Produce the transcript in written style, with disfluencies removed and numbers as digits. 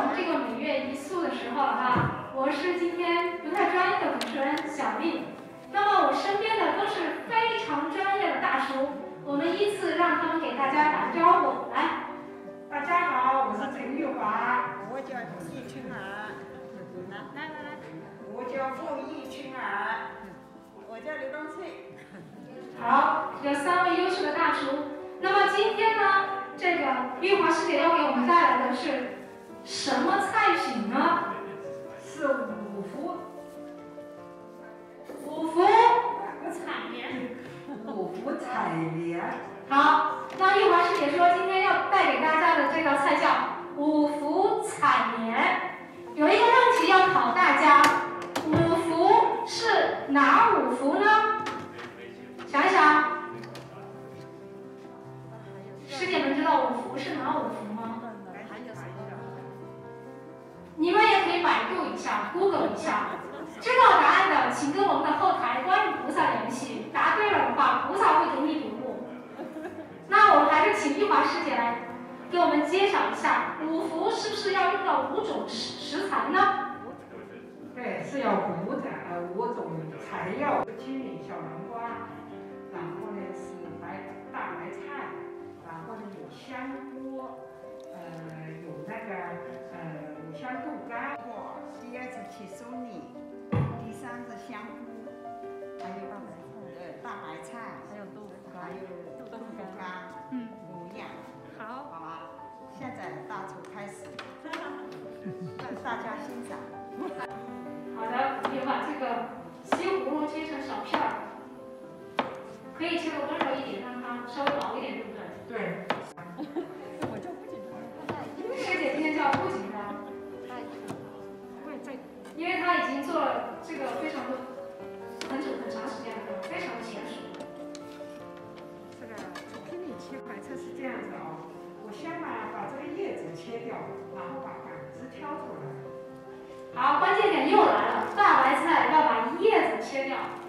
我们这个每月一素的时候了哈，我是今天不太专业的主持人小丽，那么我身边的都是非常专业的大叔，我们依次让他们给大家打个招呼，来。 大家好，我是陈玉华， 我叫易春儿，来， 我叫傅易春儿， 我叫刘东翠。 好，有3位优秀的大厨。那么今天呢，这个玉华师姐要给我们带来的是什么菜品呢？ 是五福彩莲。 五福彩莲。 好，那玉华师姐说今天要带给大家的这道菜叫五福彩莲。有一个问题要考大家，五福是哪5福呢？想一想，师姐们知道五福是哪5福吗？你们也可以百度一下 ，Google 一下。知道答案的，请跟我们的后台观音菩萨联系。答对了的话，菩萨会给你礼物。那我们还是请玉华师姐来给我们介绍一下，五福是不是要用到5种食材呢？ 对，是要5种材料：金银小南瓜，然后呢是大白菜，然后呢有香菇，有那个五香豆干。 第2是起酥米，第3是香菇，还有大白菜，还有豆腐干，5样。好吧，现在大厨开始，让大家欣赏。 好的，你把这个西葫芦切成小片儿，可以切得温柔一点，让它稍微薄一点，对不对？ 对。 我就不紧张。 师姐今天叫不紧张，因为她已经做了这个很长时间了，非常的娴熟。 这个给你切白菜是这样子啊，我先把这个叶子切掉，然后把杆子挑出来。 好，关键点又来了，大白菜要把叶子切掉。